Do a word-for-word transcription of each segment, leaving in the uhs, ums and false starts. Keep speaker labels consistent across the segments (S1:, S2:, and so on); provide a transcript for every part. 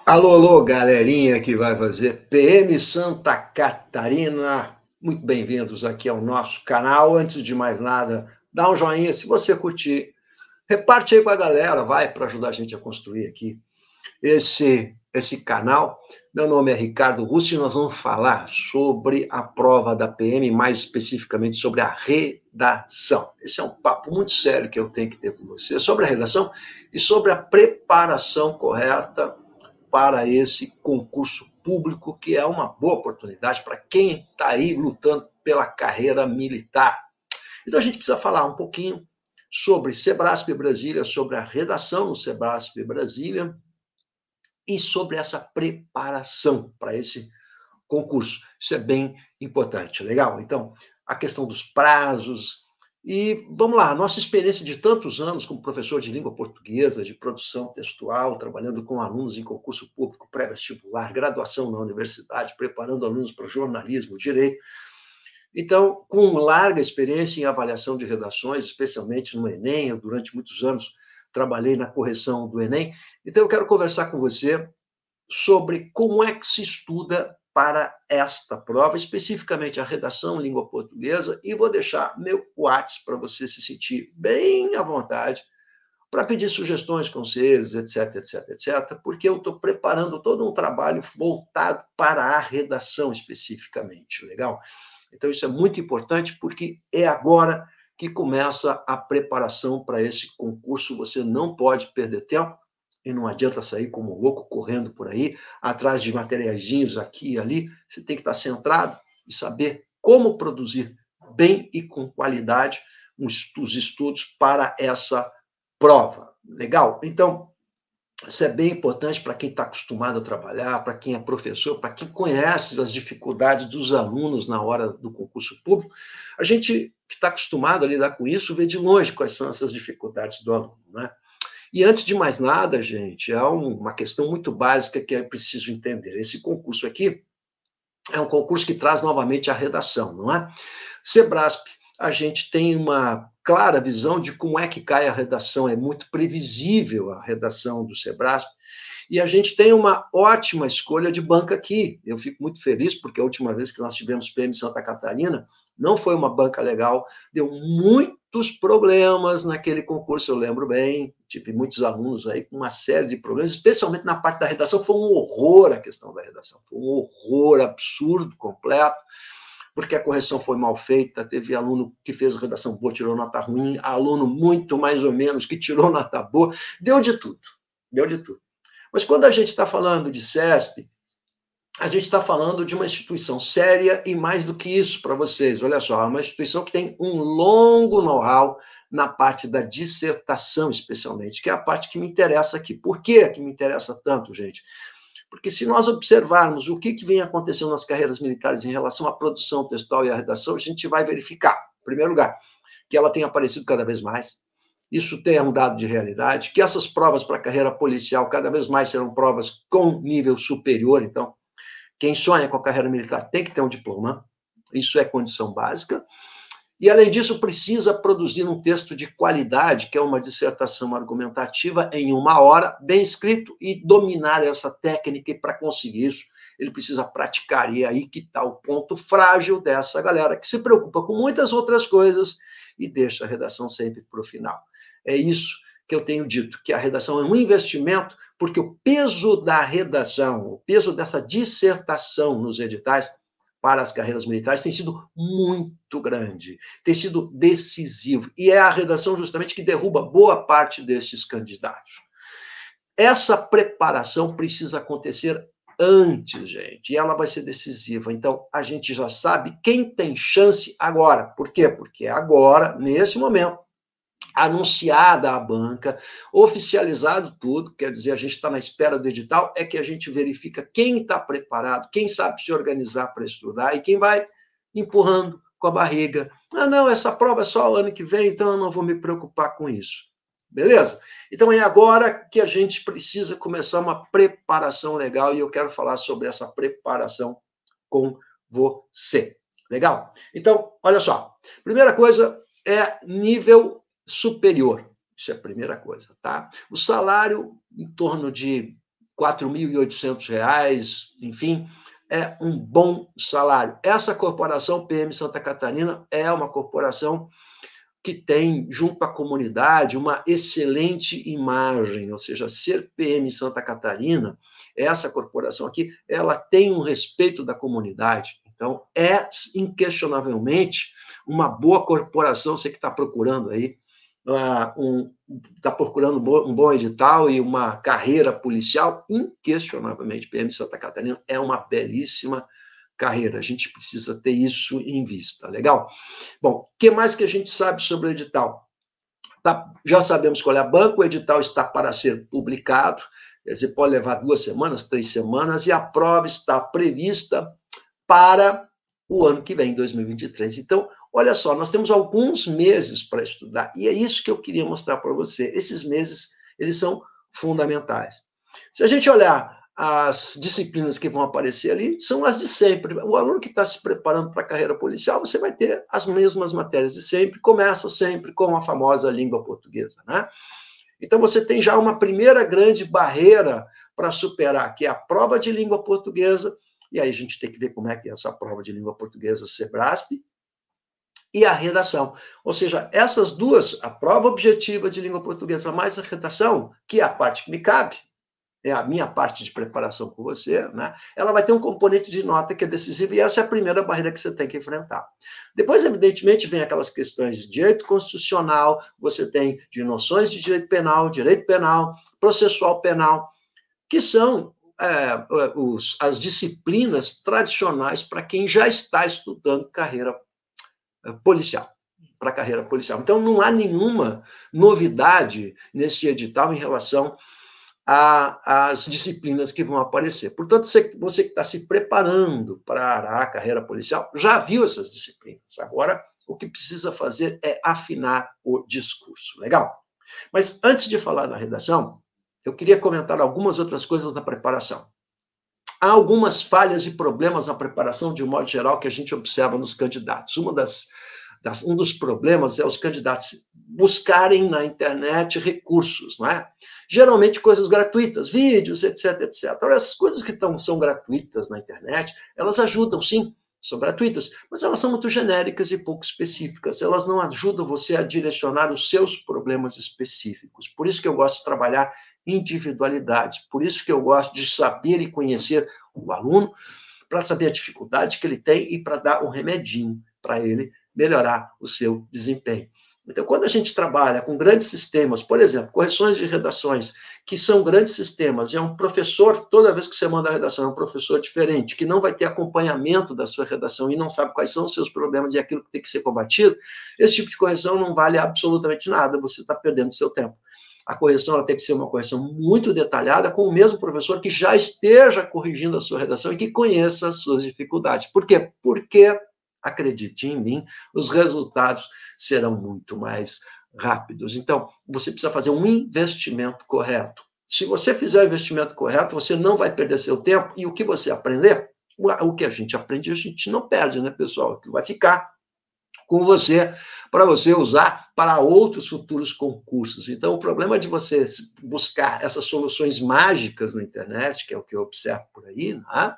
S1: Alô, alô, galerinha que vai fazer P M Santa Catarina. Muito bem-vindos aqui ao nosso canal. Antes de mais nada, dá um joinha se você curtir. Reparte aí com a galera, vai, para ajudar a gente a construir aqui esse, esse canal. Meu nome é Ricardo Russo e nós vamos falar sobre a prova da P M, mais especificamente sobre a redação. Esse é um papo muito sério que eu tenho que ter com você sobre a redação e sobre a preparação correta para esse concurso público, que é uma boa oportunidade para quem está aí lutando pela carreira militar. Então a gente precisa falar um pouquinho sobre Sebrasp Brasília, sobre a redação no Sebrasp Brasília e sobre essa preparação para esse concurso. Isso é bem importante, legal? Então, a questão dos prazos. E vamos lá, nossa experiência de tantos anos como professor de língua portuguesa, de produção textual, trabalhando com alunos em concurso público pré-vestibular, graduação na universidade, preparando alunos para jornalismo, direito. Então, com larga experiência em avaliação de redações, especialmente no Enem, eu durante muitos anos trabalhei na correção do Enem. Então, eu quero conversar com você sobre como é que se estuda para esta prova, especificamente a redação em língua portuguesa, e vou deixar meu WhatsApp para você se sentir bem à vontade para pedir sugestões, conselhos, etc, etc, etc, porque eu estou preparando todo um trabalho voltado para a redação especificamente, legal? Então isso é muito importante porque é agora que começa a preparação para esse concurso, você não pode perder tempo, e não adianta sair como louco correndo por aí, atrás de materiaizinhos aqui e ali. Você tem que estar centrado e saber como produzir bem e com qualidade os estudos para essa prova. Legal? Então, isso é bem importante para quem está acostumado a trabalhar, para quem é professor, para quem conhece as dificuldades dos alunos na hora do concurso público. A gente que está acostumado a lidar com isso vê de longe quais são essas dificuldades do aluno, né? E antes de mais nada, gente, há uma questão muito básica que é preciso entender. Esse concurso aqui é um concurso que traz novamente a redação, não é? Sebrasp, a gente tem uma clara visão de como é que cai a redação, é muito previsível a redação do Sebrasp, e a gente tem uma ótima escolha de banca aqui. Eu fico muito feliz, porque a última vez que nós tivemos P M Santa Catarina, não foi uma banca legal, deu muitos problemas naquele concurso, eu lembro bem, tive muitos alunos aí com uma série de problemas, especialmente na parte da redação, foi um horror a questão da redação, foi um horror absurdo, completo, porque a correção foi mal feita, teve aluno que fez redação boa, tirou nota ruim, aluno muito mais ou menos que tirou nota boa, deu de tudo, deu de tudo. Mas quando a gente está falando de SESP, a gente está falando de uma instituição séria e mais do que isso para vocês. Olha só, é uma instituição que tem um longo know-how na parte da dissertação, especialmente, que é a parte que me interessa aqui. Por que que me interessa tanto, gente? Porque se nós observarmos o que, que vem acontecendo nas carreiras militares em relação à produção textual e à redação, a gente vai verificar, em primeiro lugar, que ela tem aparecido cada vez mais. Isso tem um dado de realidade, que essas provas para a carreira policial cada vez mais serão provas com nível superior. Então, quem sonha com a carreira militar tem que ter um diploma, isso é condição básica. E, além disso, precisa produzir um texto de qualidade, que é uma dissertação argumentativa em uma hora, bem escrito, e dominar essa técnica. E, para conseguir isso, ele precisa praticar. E é aí que está o ponto frágil dessa galera, que se preocupa com muitas outras coisas e deixa a redação sempre para o final. É isso que eu tenho dito, que a redação é um investimento, porque o peso da redação, o peso dessa dissertação nos editais para as carreiras militares tem sido muito grande, tem sido decisivo, e é a redação justamente que derruba boa parte destes candidatos. Essa preparação precisa acontecer antes, gente, e ela vai ser decisiva. Então, a gente já sabe quem tem chance agora. Por quê? Porque agora, nesse momento, anunciada a banca, oficializado tudo, quer dizer, a gente está na espera do edital, é que a gente verifica quem está preparado, quem sabe se organizar para estudar e quem vai empurrando com a barriga. Ah, não, essa prova é só o ano que vem, então eu não vou me preocupar com isso. Beleza? Então é agora que a gente precisa começar uma preparação legal e eu quero falar sobre essa preparação com você. Legal? Então, olha só. Primeira coisa é nível superior. Isso é a primeira coisa, tá? O salário, em torno de quatro mil e oitocentos reais, enfim, é um bom salário. Essa corporação P M Santa Catarina é uma corporação que tem, junto à comunidade, uma excelente imagem, ou seja, ser P M Santa Catarina, essa corporação aqui, ela tem um respeito da comunidade. Então, é inquestionavelmente uma boa corporação, você que está procurando aí, uh, um, está procurando um bom, um bom edital e uma carreira policial, inquestionavelmente, P M Santa Catarina é uma belíssima carreira. A gente precisa ter isso em vista. Legal? Bom, o que mais que a gente sabe sobre o edital? Tá, já sabemos qual é a banca, o edital está para ser publicado, quer dizer, pode levar duas semanas, três semanas, e a prova está prevista para o ano que vem, dois mil e vinte e três. Então, olha só, nós temos alguns meses para estudar, e é isso que eu queria mostrar para você. Esses meses, eles são fundamentais. Se a gente olhar as disciplinas que vão aparecer ali, são as de sempre. O aluno que está se preparando para a carreira policial, você vai ter as mesmas matérias de sempre, começa sempre com a famosa língua portuguesa, né? Então, você tem já uma primeira grande barreira para superar, que é a prova de língua portuguesa, e aí a gente tem que ver como é que é essa prova de língua portuguesa Sebrasp, e a redação. Ou seja, essas duas, a prova objetiva de língua portuguesa mais a redação, que é a parte que me cabe, é a minha parte de preparação com você, né? Ela vai ter um componente de nota que é decisivo, e essa é a primeira barreira que você tem que enfrentar. Depois, evidentemente, vem aquelas questões de direito constitucional, você tem de noções de direito penal, direito penal, processual penal, que são é, os, as disciplinas tradicionais para quem já está estudando carreira policial, para a carreira policial. Então, não há nenhuma novidade nesse edital em relação as disciplinas que vão aparecer. Portanto, você, você que está se preparando para a carreira policial, já viu essas disciplinas. Agora, o que precisa fazer é afinar o discurso. Legal? Mas, antes de falar na redação, eu queria comentar algumas outras coisas na preparação. Há algumas falhas e problemas na preparação, de um modo geral, que a gente observa nos candidatos. Uma das, das, um dos problemas é os candidatos buscarem na internet recursos, não é? Geralmente coisas gratuitas, vídeos, etc, etcétera. Então, essas coisas que tão, são gratuitas na internet, elas ajudam, sim, são gratuitas, mas elas são muito genéricas e pouco específicas. Elas não ajudam você a direcionar os seus problemas específicos. Por isso que eu gosto de trabalhar individualidades. Por isso que eu gosto de saber e conhecer o aluno, para saber a dificuldade que ele tem e para dar um remedinho para ele melhorar o seu desempenho. Então, quando a gente trabalha com grandes sistemas, por exemplo, correções de redações, que são grandes sistemas, e é um professor, toda vez que você manda a redação, é um professor diferente, que não vai ter acompanhamento da sua redação e não sabe quais são os seus problemas e aquilo que tem que ser combatido, esse tipo de correção não vale absolutamente nada, você está perdendo seu tempo. A correção ela tem que ser uma correção muito detalhada, com o mesmo professor que já esteja corrigindo a sua redação e que conheça as suas dificuldades. Por quê? Porque, acredite em mim, os resultados serão muito mais rápidos. Então, você precisa fazer um investimento correto. Se você fizer o investimento correto, você não vai perder seu tempo, e o que você aprender, o que a gente aprende, a gente não perde, né, pessoal? Vai ficar com você, para você usar para outros futuros concursos. Então, o problema de você buscar essas soluções mágicas na internet, que é o que eu observo por aí, né?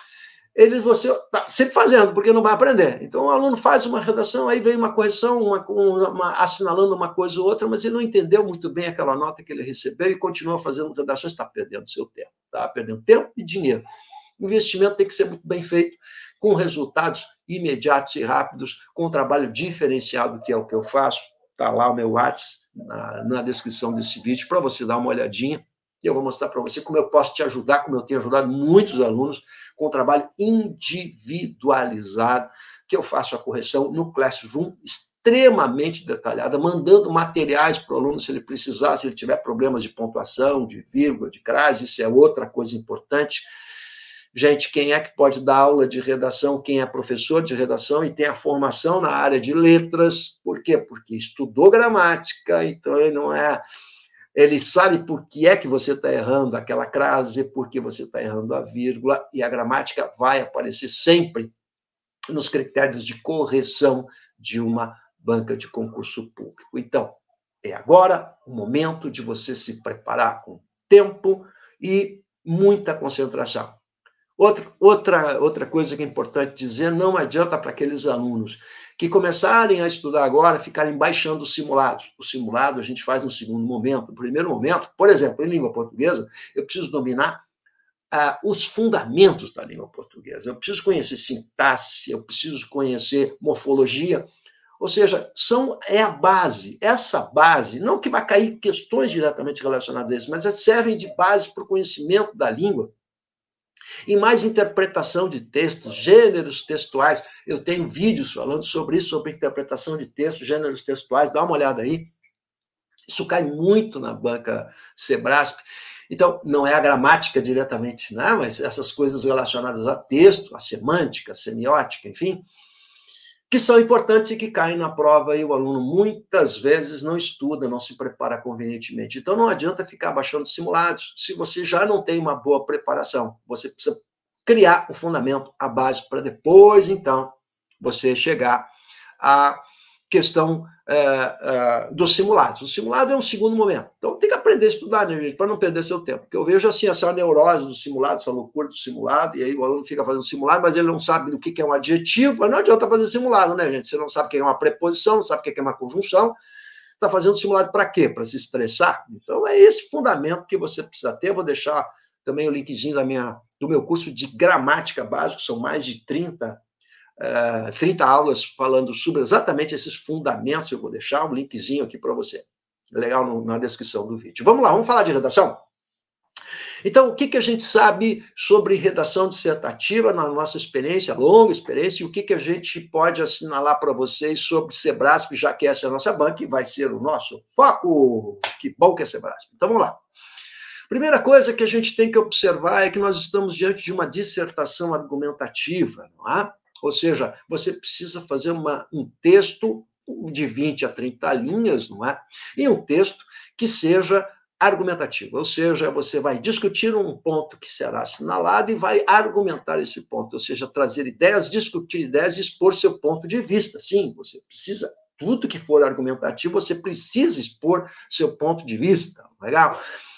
S1: Eles você está sempre fazendo, porque não vai aprender. Então, o aluno faz uma redação, aí vem uma correção, uma, uma, assinalando uma coisa ou outra, mas ele não entendeu muito bem aquela nota que ele recebeu e continua fazendo redações, está perdendo seu tempo, está perdendo tempo e dinheiro. O investimento tem que ser muito bem feito, com resultados imediatos e rápidos, com um trabalho diferenciado, que é o que eu faço. Está lá o meu WhatsApp na, na descrição desse vídeo, para você dar uma olhadinha. E eu vou mostrar para você como eu posso te ajudar, como eu tenho ajudado muitos alunos, com um trabalho individualizado, que eu faço a correção no Classroom, extremamente detalhada, mandando materiais para o aluno, se ele precisar, se ele tiver problemas de pontuação, de vírgula, de crase, isso é outra coisa importante. Gente, quem é que pode dar aula de redação? Quem é professor de redação e tem a formação na área de letras. Por quê? Porque estudou gramática, então ele não é... Ele sabe por que é que você está errando aquela crase, por que você está errando a vírgula, e a gramática vai aparecer sempre nos critérios de correção de uma banca de concurso público. Então, é agora o momento de você se preparar com tempo e muita concentração. Outra, outra, outra coisa que é importante dizer, não adianta para aqueles alunos que começarem a estudar agora, ficarem baixando os simulados. O simulado a gente faz no segundo momento. No primeiro momento, por exemplo, em língua portuguesa, eu preciso dominar ah, os fundamentos da língua portuguesa. Eu preciso conhecer sintaxe, eu preciso conhecer morfologia. Ou seja, são, é a base. Essa base, não que vai cair questões diretamente relacionadas a isso, mas servem de base para o conhecimento da língua. E mais interpretação de textos, gêneros textuais. Eu tenho vídeos falando sobre isso, sobre interpretação de textos, gêneros textuais, dá uma olhada aí. Isso cai muito na banca Sebrasp. Então, não é a gramática diretamente ensinar, mas essas coisas relacionadas a texto, a semântica, a semiótica, enfim, que são importantes e que caem na prova e o aluno muitas vezes não estuda, não se prepara convenientemente. Então, não adianta ficar baixando simulados se você já não tem uma boa preparação. Você precisa criar o fundamento, a base, para depois, então, você chegar à questão é, é, dos simulados. O simulado é um segundo momento. Então, tem que aprender a estudar, né, gente, para não perder seu tempo. Porque eu vejo assim, essa neurose do simulado, essa loucura do simulado, e aí o aluno fica fazendo simulado, mas ele não sabe o que é um adjetivo, mas não adianta fazer simulado, né, gente? Você não sabe o que é uma preposição, não sabe o que é uma conjunção, está fazendo simulado para quê? Para se estressar? Então, é esse fundamento que você precisa ter. Eu vou deixar também o linkzinho da minha, do meu curso de gramática básico, são mais de trinta Uh, trinta aulas falando sobre exatamente esses fundamentos. Eu vou deixar um linkzinho aqui para você. Legal no, na descrição do vídeo. Vamos lá, vamos falar de redação? Então, o que, que a gente sabe sobre redação dissertativa na nossa experiência, longa experiência, e o que, que a gente pode assinalar para vocês sobre Sebrasp, já que essa é a nossa banca e vai ser o nosso foco. Que bom que é Sebrasp. Então, vamos lá. Primeira coisa que a gente tem que observar é que nós estamos diante de uma dissertação argumentativa, não é? Ou seja, você precisa fazer uma, um texto de vinte a trinta linhas, não é? E um texto que seja argumentativo, ou seja, você vai discutir um ponto que será assinalado e vai argumentar esse ponto, ou seja, trazer ideias, discutir ideias e expor seu ponto de vista. Sim, você precisa, tudo que for argumentativo, você precisa expor seu ponto de vista, legal?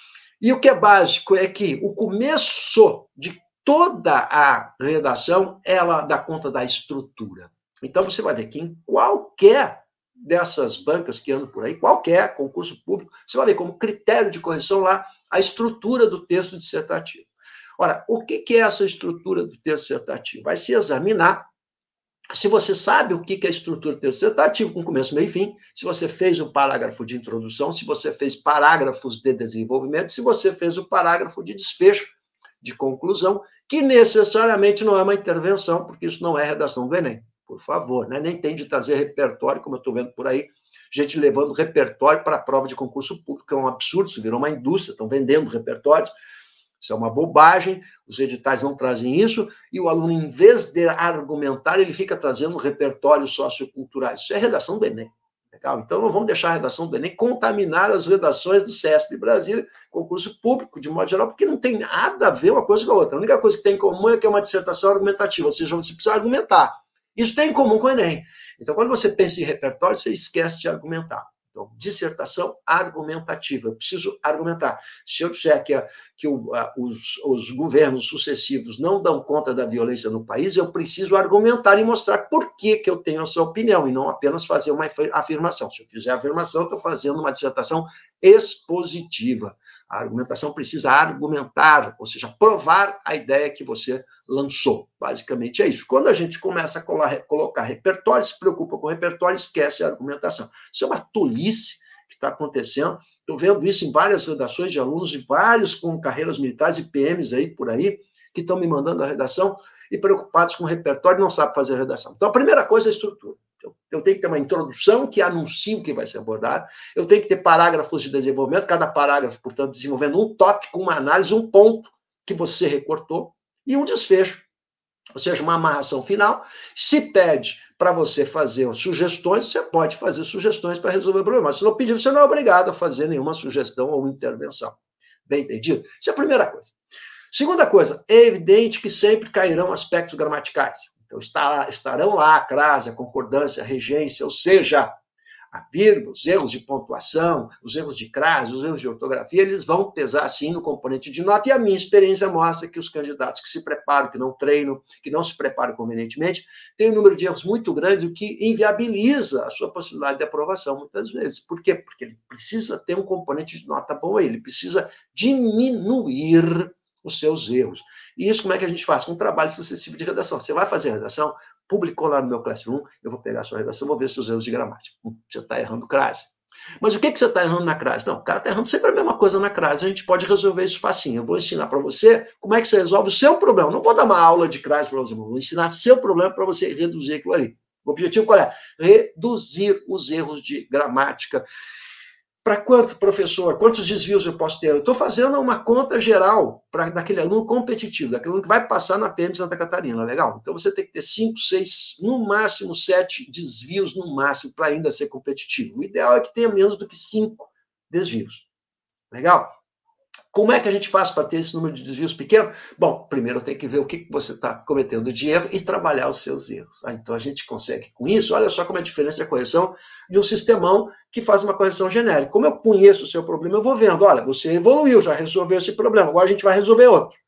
S1: E o que é básico é que o começo de toda a redação, ela dá conta da estrutura. Então, você vai ver que em qualquer dessas bancas que andam por aí, qualquer concurso público, você vai ver como critério de correção lá a estrutura do texto dissertativo. Ora, o que é essa estrutura do texto dissertativo? Vai se examinar se você sabe o que é a estrutura do texto dissertativo, com começo, meio e fim, se você fez o parágrafo de introdução, se você fez parágrafos de desenvolvimento, se você fez o parágrafo de desfecho, de conclusão, que necessariamente não é uma intervenção, porque isso não é redação do Enem, por favor, né? Nem tem de trazer repertório, como eu estou vendo por aí, gente levando repertório para a prova de concurso público, é um absurdo, isso virou uma indústria, estão vendendo repertórios, isso é uma bobagem, os editais não trazem isso, e o aluno, em vez de argumentar, ele fica trazendo repertórios socioculturais, isso é redação do Enem. Legal? Então, não vamos deixar a redação do Enem contaminar as redações do CESP Brasília, concurso público, de modo geral, porque não tem nada a ver uma coisa com a outra. A única coisa que tem em comum é que é uma dissertação argumentativa, ou seja, você precisa argumentar. Isso tem em comum com o Enem. Então, quando você pensa em repertório, você esquece de argumentar. Então, dissertação argumentativa. Eu preciso argumentar. Se eu disser que, a, que o, a, os, os governos sucessivos não dão conta da violência no país, eu preciso argumentar e mostrar por que, que eu tenho essa opinião, e não apenas fazer uma afirmação. Se eu fizer a afirmação, eu estou fazendo uma dissertação expositiva. A argumentação precisa argumentar, ou seja, provar a ideia que você lançou. Basicamente é isso. Quando a gente começa a colar, colocar repertório, se preocupa com o repertório, esquece a argumentação. Isso é uma tolice que está acontecendo. Estou vendo isso em várias redações de alunos, de vários com carreiras militares e P Ms aí por aí, que estão me mandando a redação e preocupados com o repertório e não sabem fazer a redação. Então, a primeira coisa é a estrutura. Eu tenho que ter uma introdução que anuncie o que vai ser abordado. Eu tenho que ter parágrafos de desenvolvimento, cada parágrafo, portanto, desenvolvendo um tópico, uma análise, um ponto que você recortou e um desfecho, ou seja, uma amarração final. Se pede para você fazer sugestões, você pode fazer sugestões para resolver o problema. Se não pedir, você não é obrigado a fazer nenhuma sugestão ou intervenção. Bem entendido? Isso é a primeira coisa. Segunda coisa, é evidente que sempre cairão aspectos gramaticais. Então, estarão lá a crase, a concordância, a regência, ou seja, A vírgula, os erros de pontuação, os erros de crase, os erros de ortografia, eles vão pesar, sim, no componente de nota, e a minha experiência mostra que os candidatos que se preparam, que não treinam, que não se preparam convenientemente, têm um número de erros muito grande, o que inviabiliza a sua possibilidade de aprovação, muitas vezes. Por quê? Porque ele precisa ter um componente de nota bom aí, ele precisa diminuir os seus erros. E isso como é que a gente faz? Com um trabalho sucessivo de redação. Você vai fazer a redação, publicou lá no meu Classroom, eu vou pegar a sua redação, vou ver seus erros de gramática. Hum, você está errando crase. Mas o que, que você está errando na crase? Não, o cara está errando sempre a mesma coisa na crase, a gente pode resolver isso facinho. Eu vou ensinar para você como é que você resolve o seu problema. Não vou dar uma aula de crase para você, vou ensinar seu problema para você reduzir aquilo ali. O objetivo qual é? Reduzir os erros de gramática. Para quanto, professor? Quantos desvios eu posso ter? Eu estou fazendo uma conta geral para daquele aluno competitivo, daquele aluno que vai passar na P M de Santa Catarina, legal? Então você tem que ter cinco, seis, no máximo sete desvios no máximo para ainda ser competitivo. O ideal é que tenha menos do que cinco desvios. Legal? Como é que a gente faz para ter esse número de desvios pequeno? Bom, primeiro tem que ver o que você está cometendo de erro e trabalhar os seus erros. Ah, então a gente consegue com isso, olha só como é a diferença da correção de um sistemão que faz uma correção genérica. Como eu conheço o seu problema, eu vou vendo, olha, você evoluiu, já resolveu esse problema, agora a gente vai resolver outro.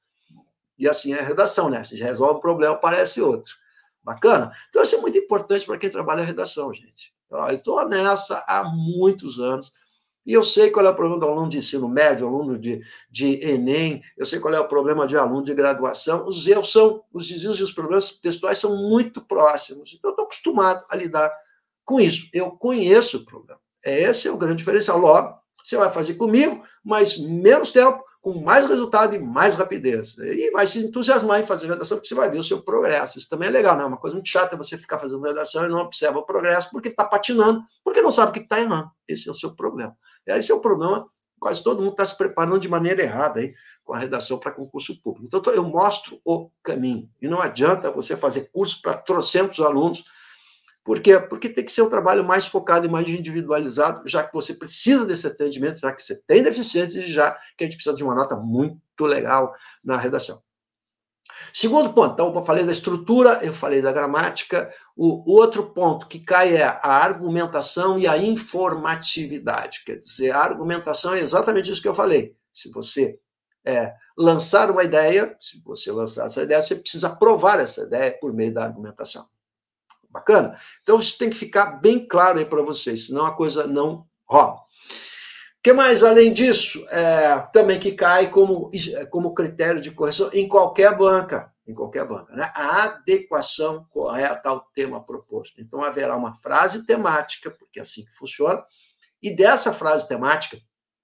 S1: E assim é a redação, né? A gente resolve um problema, aparece outro. Bacana? Então isso é muito importante para quem trabalha a redação, gente. Eu estou nessa há muitos anos. E eu sei qual é o problema do aluno de ensino médio, aluno de, de Enem, eu sei qual é o problema de aluno de graduação. Os erros são, os desvios e os problemas textuais são muito próximos. Então, eu estou acostumado a lidar com isso. Eu conheço o problema. Esse é o grande diferencial. Logo, você vai fazer comigo, mas menos tempo, com mais resultado e mais rapidez. E vai se entusiasmar em fazer redação, porque você vai ver o seu progresso. Isso também é legal, não é uma coisa muito chata você ficar fazendo redação e não observa o progresso, porque está patinando, porque não sabe o que está errando. Esse é o seu problema. Esse é o problema, quase todo mundo está se preparando de maneira errada aí, com a redação para concurso público. Então, eu mostro o caminho. E não adianta você fazer curso para trocentos alunos. Por quê? Porque tem que ser um trabalho mais focado e mais individualizado, já que você precisa desse atendimento, já que você tem deficiência e já que a gente precisa de uma nota muito legal na redação. Segundo ponto, então, eu falei da estrutura, eu falei da gramática. O outro ponto que cai é a argumentação e a informatividade. Quer dizer, a argumentação é exatamente isso que eu falei. Se você é, lançar uma ideia, se você lançar essa ideia, você precisa provar essa ideia por meio da argumentação. Bacana? Então, isso tem que ficar bem claro aí para vocês, senão a coisa não rola. O que mais, além disso, é, também que cai como, como critério de correção em qualquer banca, em qualquer banca, né? A adequação correta ao tema proposto. Então, haverá uma frase temática, porque é assim que funciona, e dessa frase temática,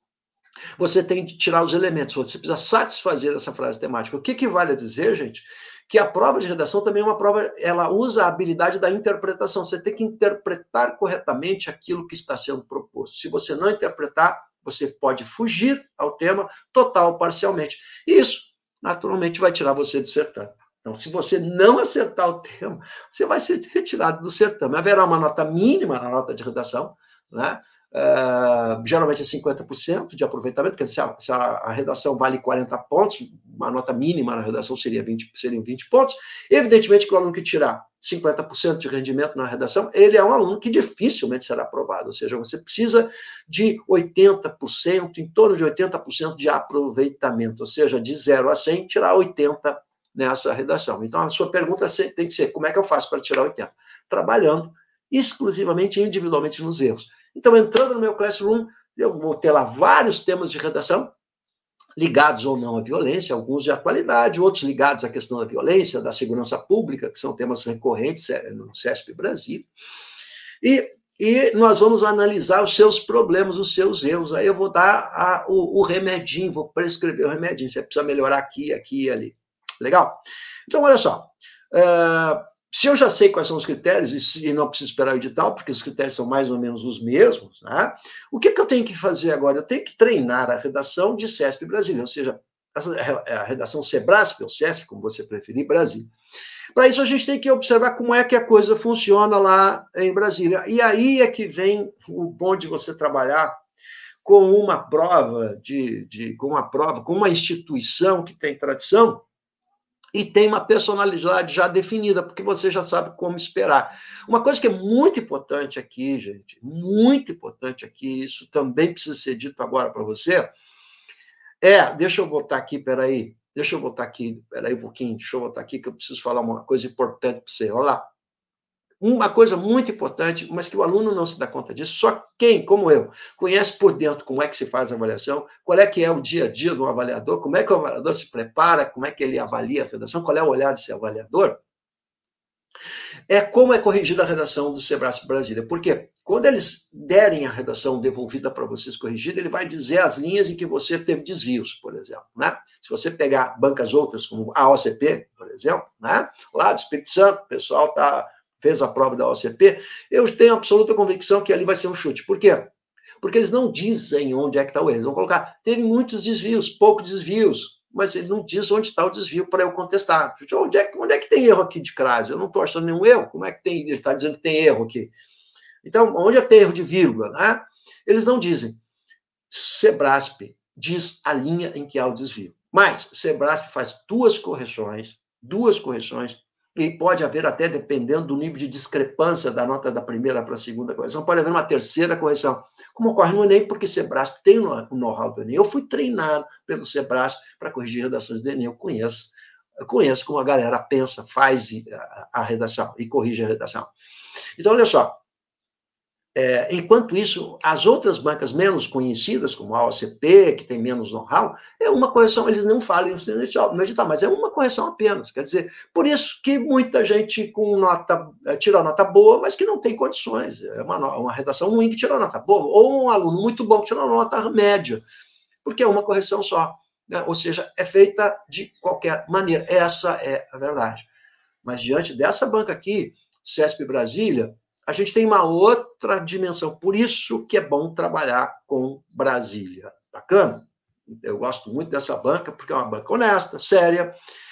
S1: você tem de tirar os elementos, você precisa satisfazer essa frase temática. O que, que vale a dizer, gente? Que a prova de redação também é uma prova, ela usa a habilidade da interpretação. Você tem que interpretar corretamente aquilo que está sendo proposto. Se você não interpretar, você pode fugir ao tema total ou parcialmente. E isso, naturalmente, vai tirar você do certame. Então, se você não acertar o tema, você vai ser retirado do certame. Haverá uma nota mínima na nota de redação, né? Uh, geralmente é cinquenta por cento de aproveitamento, quer dizer, se a, se a redação vale quarenta pontos, uma nota mínima na redação seria vinte, seriam vinte pontos. Evidentemente que o aluno que tirar cinquenta por cento de rendimento na redação, ele é um aluno que dificilmente será aprovado, ou seja, você precisa de oitenta por cento, em torno de oitenta por cento de aproveitamento, ou seja, de zero a cem, tirar oitenta nessa redação. Então, a sua pergunta tem que ser, como é que eu faço para tirar oitenta? Trabalhando exclusivamente, individualmente nos erros. Então, entrando no meu Classroom, eu vou ter lá vários temas de redação, ligados ou não à violência, alguns de atualidade, outros ligados à questão da violência, da segurança pública, que são temas recorrentes no SESP Brasil. E, e nós vamos analisar os seus problemas, os seus erros. Aí eu vou dar a, o, o remedinho, vou prescrever o remedinho. Você precisa melhorar aqui, aqui e ali. Legal? Então, olha só. Uh, Se eu já sei quais são os critérios, e não preciso esperar o edital, porque os critérios são mais ou menos os mesmos, né? O que, que eu tenho que fazer agora? Eu tenho que treinar a redação de SESP Brasília, ou seja, a redação SEBRASP, ou SESP, como você preferir, Brasília. Para isso, a gente tem que observar como é que a coisa funciona lá em Brasília. E aí é que vem o bom de você trabalhar com uma prova, de, de, com uma prova, com uma instituição que tem tradição, e tem uma personalidade já definida, porque você já sabe como esperar. Uma coisa que é muito importante aqui, gente, muito importante aqui, isso também precisa ser dito agora para você, é, deixa eu voltar aqui, peraí, deixa eu voltar aqui, peraí um pouquinho, deixa eu voltar aqui, que eu preciso falar uma coisa importante para você, olha lá. Uma coisa muito importante, mas que o aluno não se dá conta disso, só quem, como eu, conhece por dentro como é que se faz a avaliação, qual é que é o dia a dia do avaliador, como é que o avaliador se prepara, como é que ele avalia a redação, qual é o olhar desse avaliador, é como é corrigida a redação do Sebrasp Brasília. Por quê? Quando eles derem a redação devolvida para vocês corrigida, ele vai dizer as linhas em que você teve desvios, por exemplo. Né? Se você pegar bancas outras, como a O C P, por exemplo, né? Lá do Espírito Santo, o pessoal está... fez a prova da O C P, eu tenho absoluta convicção que ali vai ser um chute. Por quê? Porque eles não dizem onde é que está o erro. Eles vão colocar, teve muitos desvios, poucos desvios, mas ele não diz onde está o desvio para eu contestar. Onde é, onde é que tem erro aqui de crase? Eu não estou achando nenhum erro. Como é que tem? Ele está dizendo que tem erro aqui. Então, onde é que tem erro de vírgula? Né? Eles não dizem. Sebrasp diz a linha em que há o desvio. Mas Sebrasp faz duas correções, duas correções, e pode haver até, dependendo do nível de discrepância da nota da primeira para a segunda correção, pode haver uma terceira correção, como ocorre no Enem, porque Sebrasp tem o know-how do Enem. Eu fui treinado pelo Sebrasp para corrigir redações do Enem, eu conheço, eu conheço como a galera pensa, faz a, a redação e corrige a redação. Então, olha só, É, enquanto isso, as outras bancas menos conhecidas, como a O C P, que tem menos know-how, é uma correção, eles não falam isso no edital, mas é uma correção apenas. Quer dizer, por isso que muita gente com nota, tira nota boa, mas que não tem condições. É uma, uma redação ruim que tira nota boa, ou um aluno muito bom que tira nota média, porque é uma correção só. Né? Ou seja, é feita de qualquer maneira. Essa é a verdade. Mas diante dessa banca aqui, CESP Brasília, a gente tem uma outra dimensão. Por isso que é bom trabalhar com Brasília. Bacana? Eu gosto muito dessa banca, porque é uma banca honesta, séria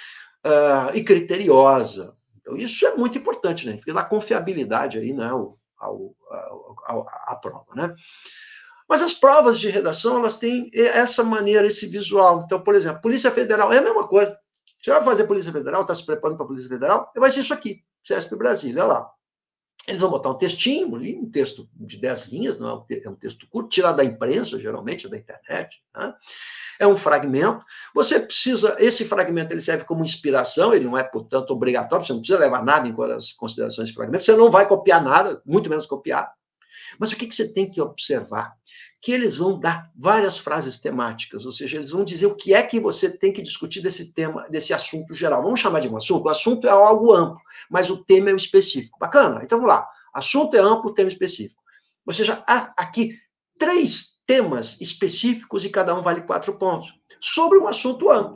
S1: uh, e criteriosa. Então, isso é muito importante, né? Porque dá confiabilidade aí, né, ao, ao, ao, à prova, né? Mas as provas de redação, elas têm essa maneira, esse visual. Então, por exemplo, Polícia Federal é a mesma coisa. Você vai fazer Polícia Federal, está se preparando para a Polícia Federal, vai ser isso aqui, CESP Brasília, olha lá. Eles vão botar um textinho ali, um texto de dez linhas, não é um texto curto, tirado da imprensa, geralmente, da internet, né? É um fragmento. Você precisa, esse fragmento ele serve como inspiração, ele não é, portanto, obrigatório, você não precisa levar nada em consideração esse fragmento, você não vai copiar nada, muito menos copiar. Mas o que você tem que observar? Que eles vão dar várias frases temáticas, ou seja, eles vão dizer o que é que você tem que discutir desse tema, desse assunto geral. Vamos chamar de um assunto? O assunto é algo amplo, mas o tema é o específico. Bacana? Então vamos lá. Assunto é amplo, tema específico. Ou seja, há aqui três temas específicos e cada um vale quatro pontos, sobre um assunto amplo.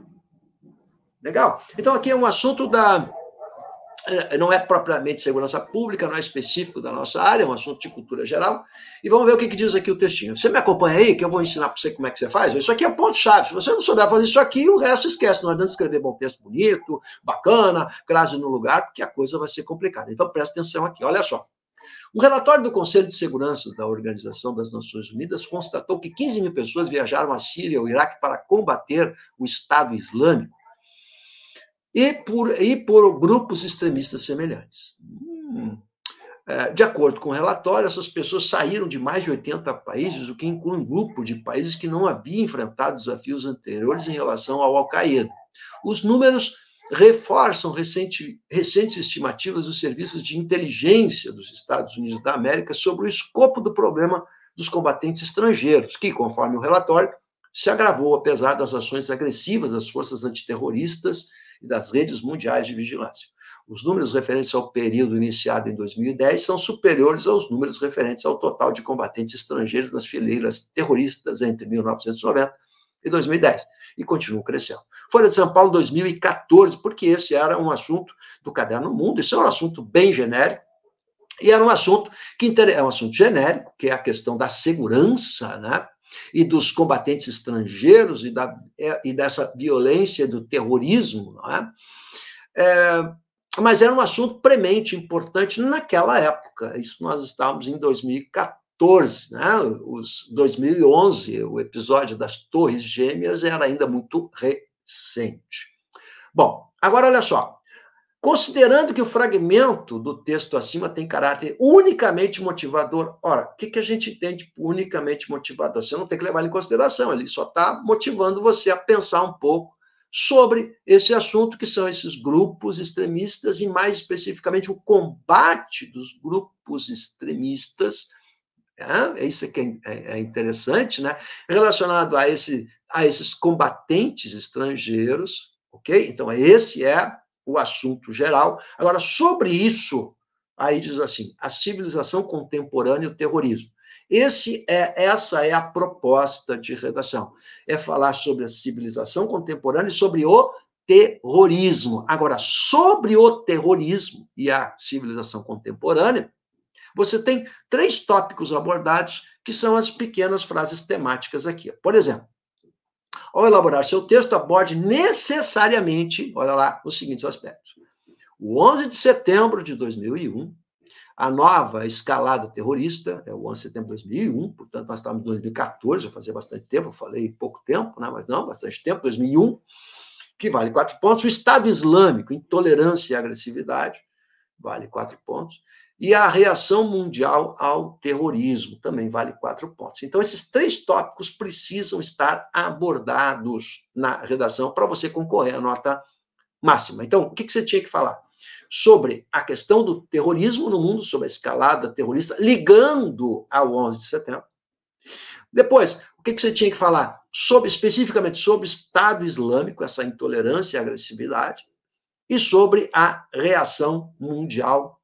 S1: Legal? Então aqui é um assunto da... não é propriamente segurança pública, não é específico da nossa área, é um assunto de cultura geral. E vamos ver o que, que diz aqui o textinho. Você me acompanha aí, que eu vou ensinar para você como é que você faz? Isso aqui é ponto-chave. Se você não souber fazer isso aqui, o resto esquece. Não adianta escrever bom texto bonito, bacana, crase no lugar, porque a coisa vai ser complicada. Então, presta atenção aqui. Olha só. Um relatório do Conselho de Segurança da Organização das Nações Unidas constatou que quinze mil pessoas viajaram à Síria e ao Iraque para combater o Estado Islâmico e por, e por grupos extremistas semelhantes. Hum. É, de acordo com o relatório, essas pessoas saíram de mais de oitenta países, o que inclui um grupo de países que não haviam enfrentado desafios anteriores em relação ao Al-Qaeda. Os números reforçam recente, recentes estimativas dos serviços de inteligência dos Estados Unidos da América sobre o escopo do problema dos combatentes estrangeiros, que, conforme o relatório, se agravou apesar das ações agressivas das forças antiterroristas e das redes mundiais de vigilância. Os números referentes ao período iniciado em dois mil e dez são superiores aos números referentes ao total de combatentes estrangeiros nas fileiras terroristas entre mil novecentos e noventa e dois mil e dez, e continuam crescendo. Folha de São Paulo, dois mil e quatorze, porque esse era um assunto do Caderno Mundo, isso é um assunto bem genérico, e era um assunto que é um assunto genérico, que é a questão da segurança, né? E dos combatentes estrangeiros e, da, e dessa violência do terrorismo, não é? É, mas era um assunto premente importante naquela época. Isso nós estávamos em dois mil e quatorze, né? Os dois mil e onze, o episódio das Torres Gêmeas era ainda muito recente. Bom, agora olha só. Considerando que o fragmento do texto acima tem caráter unicamente motivador, ora, o que, que a gente entende por unicamente motivador? Você não tem que levar em consideração, ele só está motivando você a pensar um pouco sobre esse assunto, que são esses grupos extremistas, e mais especificamente o combate dos grupos extremistas. É, isso que é interessante, né? Relacionado a, esse, a esses combatentes estrangeiros, ok? Então, esse é o assunto geral. Agora, sobre isso, aí diz assim, a civilização contemporânea e o terrorismo. Esse é, essa é a proposta de redação, é falar sobre a civilização contemporânea e sobre o terrorismo. Agora, sobre o terrorismo e a civilização contemporânea, você tem três tópicos abordados, que são as pequenas frases temáticas aqui. Por exemplo, ao elaborar seu texto, aborde necessariamente, olha lá, os seguintes aspectos. O onze de setembro de dois mil e um, a nova escalada terrorista, é o onze de setembro de dois mil e um, portanto, nós estávamos em dois mil e quatorze, já fazia bastante tempo, eu falei pouco tempo, né? Mas não, bastante tempo, dois mil e um, que vale quatro pontos. O Estado Islâmico, intolerância e agressividade, vale quatro pontos. E a reação mundial ao terrorismo também vale quatro pontos. Então, esses três tópicos precisam estar abordados na redação para você concorrer à nota máxima. Então, o que você tinha que falar? Sobre a questão do terrorismo no mundo, sobre a escalada terrorista, ligando ao onze de setembro. Depois, o que você tinha que falar? Sobre, especificamente sobre o Estado Islâmico, essa intolerância e agressividade, e sobre a reação mundial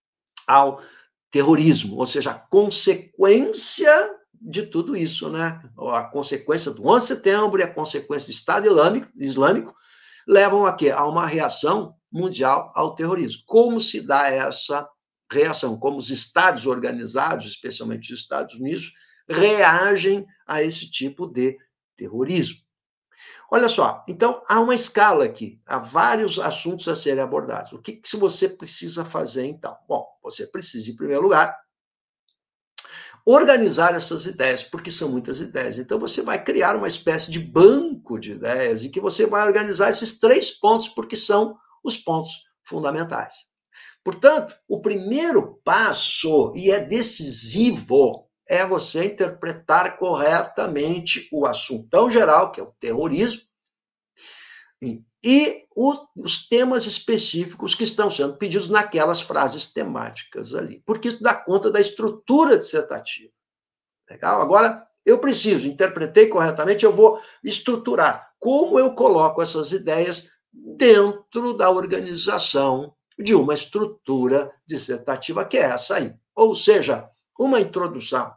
S1: ao terrorismo, ou seja, a consequência de tudo isso, né? A consequência do onze de setembro e a consequência do Estado Islâmico, islâmico levam a quê? A uma reação mundial ao terrorismo. Como se dá essa reação? Como os estados organizados, especialmente os Estados Unidos, reagem a esse tipo de terrorismo? Olha só, então há uma escala aqui, há vários assuntos a serem abordados. O que, que você precisa fazer, então? Bom, você precisa, em primeiro lugar, organizar essas ideias, porque são muitas ideias. Então, você vai criar uma espécie de banco de ideias em que você vai organizar esses três pontos, porque são os pontos fundamentais. Portanto, o primeiro passo, e é decisivo, é você interpretar corretamente o assunto tão geral, que é o terrorismo, e o, os temas específicos que estão sendo pedidos naquelas frases temáticas ali, porque isso dá conta da estrutura dissertativa. Legal? Agora, eu preciso, interpretei corretamente, eu vou estruturar como eu coloco essas ideias dentro da organização de uma estrutura dissertativa, que é essa aí. Ou seja, uma introdução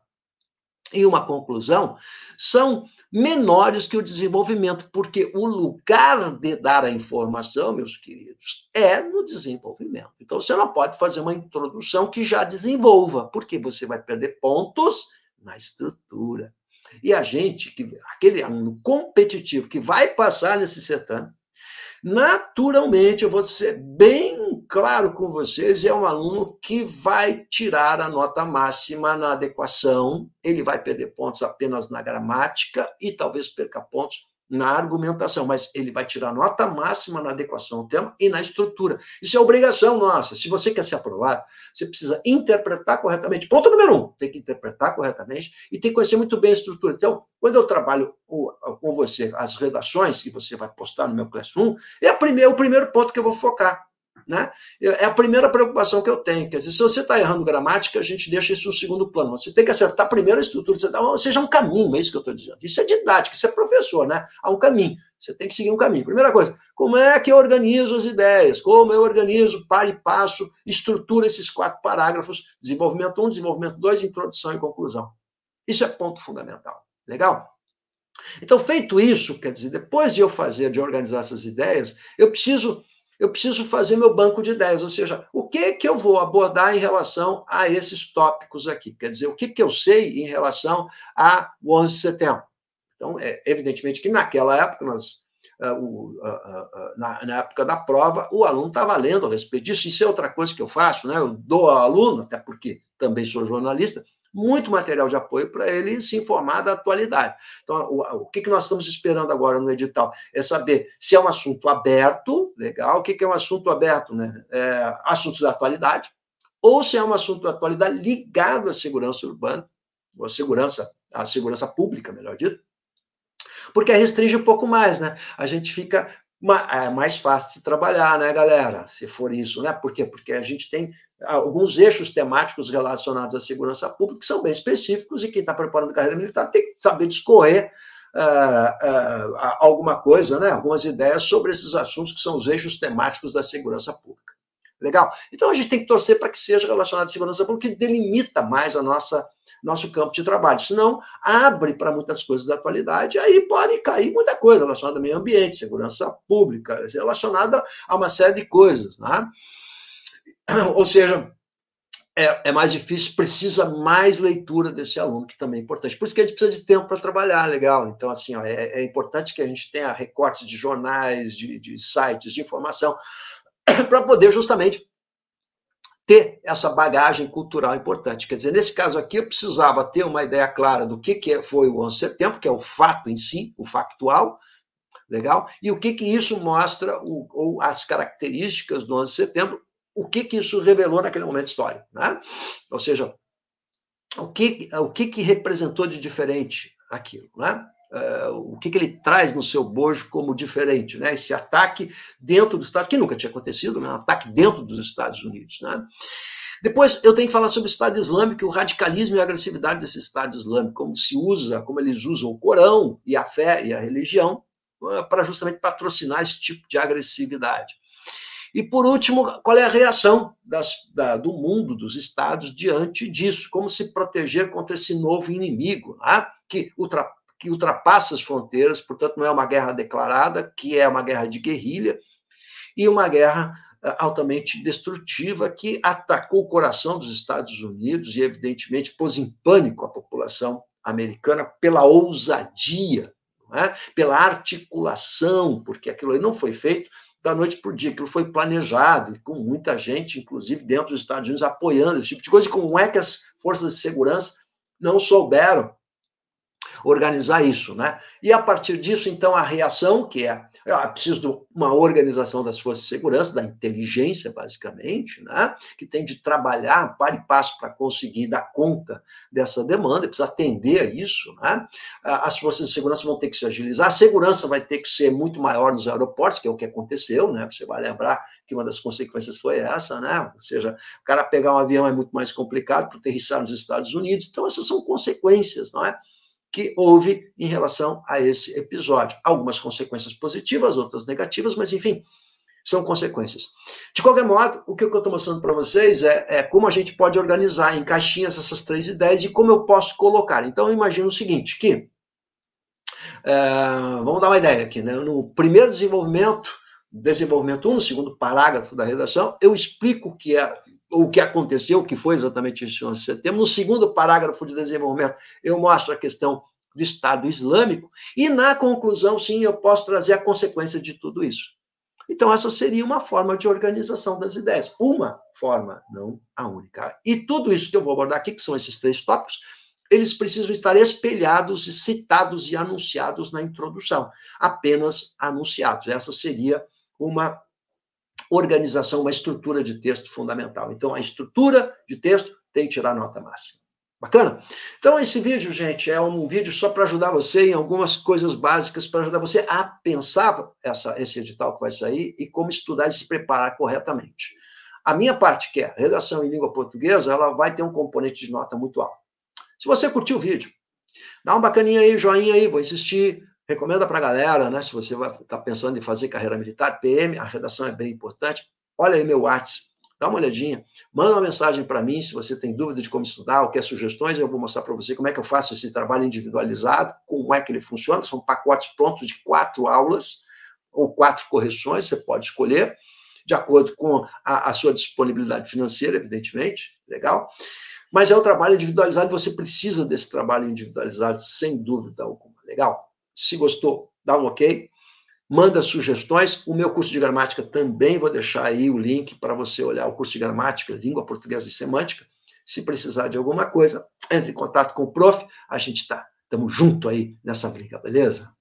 S1: e uma conclusão são menores que o desenvolvimento, porque o lugar de dar a informação, meus queridos, é no desenvolvimento. Então, você não pode fazer uma introdução que já desenvolva, porque você vai perder pontos na estrutura. E a gente, que, aquele aluno competitivo que vai passar nesse certame, naturalmente, eu vou ser bem claro com vocês, é um aluno que vai tirar a nota máxima na adequação, ele vai perder pontos apenas na gramática e talvez perca pontos na argumentação, mas ele vai tirar nota máxima na adequação ao tema e na estrutura. Isso é obrigação nossa. Se você quer ser aprovado, você precisa interpretar corretamente. Ponto número um, tem que interpretar corretamente e tem que conhecer muito bem a estrutura. Então, quando eu trabalho com você as redações, que você vai postar no meu Classroom, é a primeira, o primeiro ponto que eu vou focar. Né? É a primeira preocupação que eu tenho. Quer dizer, se você está errando gramática, a gente deixa isso no segundo plano. Você tem que acertar primeiro a estrutura, você dá, ou seja, um caminho, é isso que eu estou dizendo. Isso é didática, isso é professor, né? Há um caminho. Você tem que seguir um caminho. Primeira coisa, como é que eu organizo as ideias? Como eu organizo, para e passo, estrutura esses quatro parágrafos, desenvolvimento um, desenvolvimento dois, introdução e conclusão. Isso é ponto fundamental. Legal? Então, feito isso, quer dizer, depois de eu fazer, de organizar essas ideias, eu preciso eu preciso fazer meu banco de ideias, ou seja, o que que eu vou abordar em relação a esses tópicos aqui? Quer dizer, o que que eu sei em relação ao onze de setembro? Então, é, evidentemente que naquela época, nós, uh, uh, uh, uh, na, na época da prova, o aluno estava lendo a respeito disso, isso é outra coisa que eu faço, né? Eu dou ao aluno, até porque também sou jornalista, muito material de apoio para ele se informar da atualidade. Então, o, o que, que nós estamos esperando agora no edital? É saber se é um assunto aberto, legal, o que, que é um assunto aberto, né? É, assuntos da atualidade, ou se é um assunto da atualidade ligado à segurança urbana, ou à segurança, à segurança pública, melhor dito, porque restringe um pouco mais, né? A gente fica é mais fácil de trabalhar, né, galera? Se for isso, né? Por quê? Porque a gente tem alguns eixos temáticos relacionados à segurança pública que são bem específicos e quem está preparando carreira militar tem que saber discorrer uh, uh, alguma coisa, né? Algumas ideias sobre esses assuntos que são os eixos temáticos da segurança pública. Legal? Então a gente tem que torcer para que seja relacionado à segurança pública, que delimita mais a nossa nosso campo de trabalho, senão abre para muitas coisas da atualidade, aí pode cair muita coisa relacionada ao meio ambiente, segurança pública, relacionada a uma série de coisas, né? Ou seja, é, é mais difícil, precisa mais leitura desse aluno, que também é importante. Por isso que a gente precisa de tempo para trabalhar, legal? Então, assim, ó, é, é importante que a gente tenha recortes de jornais, de, de sites, de informação, para poder justamente ter essa bagagem cultural importante. Quer dizer, nesse caso aqui, eu precisava ter uma ideia clara do que, que foi o onze de setembro, que é o fato em si, o factual, legal? E o que, que isso mostra, o, ou as características do onze de setembro, o que, que isso revelou naquele momento histórico, né? Ou seja, o que, o que, que representou de diferente aquilo, né? Uh, o que, que ele traz no seu bojo como diferente, né? Esse ataque dentro dos Estados, que nunca tinha acontecido, né? Um ataque dentro dos Estados Unidos, né? Depois eu tenho que falar sobre o Estado Islâmico, o radicalismo e a agressividade desse Estado Islâmico, como se usa, como eles usam o Corão e a fé e a religião uh, para justamente patrocinar esse tipo de agressividade. E, por último, qual é a reação das, da, do mundo, dos estados, diante disso? Como se proteger contra esse novo inimigo, né? que, ultra, que ultrapassa as fronteiras, portanto, não é uma guerra declarada, que é uma guerra de guerrilha, e uma guerra uh, altamente destrutiva, que atacou o coração dos Estados Unidos e, evidentemente, pôs em pânico a população americana pela ousadia, né? Pela articulação, porque aquilo aí não foi feito da noite para o dia, aquilo foi planejado, com muita gente, inclusive dentro dos Estados Unidos, apoiando esse tipo de coisa, e como é que as forças de segurança não souberam organizar isso, né? E a partir disso, então, a reação, que é, é preciso de uma organização das forças de segurança, da inteligência, basicamente, né? Que tem de trabalhar para e passo para conseguir dar conta dessa demanda, precisa atender a isso, né? As forças de segurança vão ter que se agilizar, a segurança vai ter que ser muito maior nos aeroportos, que é o que aconteceu, né? Você vai lembrar que uma das consequências foi essa, né? Ou seja, o cara pegar um avião é muito mais complicado para aterrissar nos Estados Unidos, então essas são consequências, não é? Que houve em relação a esse episódio. Algumas consequências positivas, outras negativas, mas, enfim, são consequências. De qualquer modo, o que eu estou mostrando para vocês é, é como a gente pode organizar em caixinhas essas três ideias e como eu posso colocar. Então, imagina o seguinte, que, é, vamos dar uma ideia aqui, né? No primeiro desenvolvimento, desenvolvimento um, no segundo parágrafo da redação, eu explico o que é o que aconteceu, o que foi exatamente esse onze de setembro. No segundo parágrafo de desenvolvimento, eu mostro a questão do Estado Islâmico, e na conclusão, sim, eu posso trazer a consequência de tudo isso. Então, essa seria uma forma de organização das ideias. Uma forma, não a única. E tudo isso que eu vou abordar aqui, que são esses três tópicos, eles precisam estar espelhados e citados e anunciados na introdução. Apenas anunciados. Essa seria uma organização, uma estrutura de texto fundamental. Então, a estrutura de texto tem que tirar nota máxima. Bacana? Então, esse vídeo, gente, é um vídeo só para ajudar você em algumas coisas básicas, para ajudar você a pensar essa, esse edital que vai sair e como estudar e se preparar corretamente. A minha parte, que é redação em língua portuguesa, ela vai ter um componente de nota muito alto. Se você curtiu o vídeo, dá um bacaninha aí, joinha aí, vou insistir. Recomenda para a galera, né? Se você vai estar tá pensando em fazer carreira militar, P M, a redação é bem importante. Olha aí meu WhatsApp, dá uma olhadinha, manda uma mensagem para mim se você tem dúvida de como estudar ou quer sugestões, eu vou mostrar para você como é que eu faço esse trabalho individualizado, como é que ele funciona. São pacotes prontos de quatro aulas ou quatro correções, você pode escolher, de acordo com a, a sua disponibilidade financeira, evidentemente, legal? Mas é um trabalho individualizado, você precisa desse trabalho individualizado, sem dúvida alguma, legal? Se gostou, dá um ok, manda sugestões. O meu curso de gramática também vou deixar aí o link para você olhar o curso de gramática, língua portuguesa e semântica. Se precisar de alguma coisa, entre em contato com o prof, a gente está. Estamos junto aí nessa briga, beleza?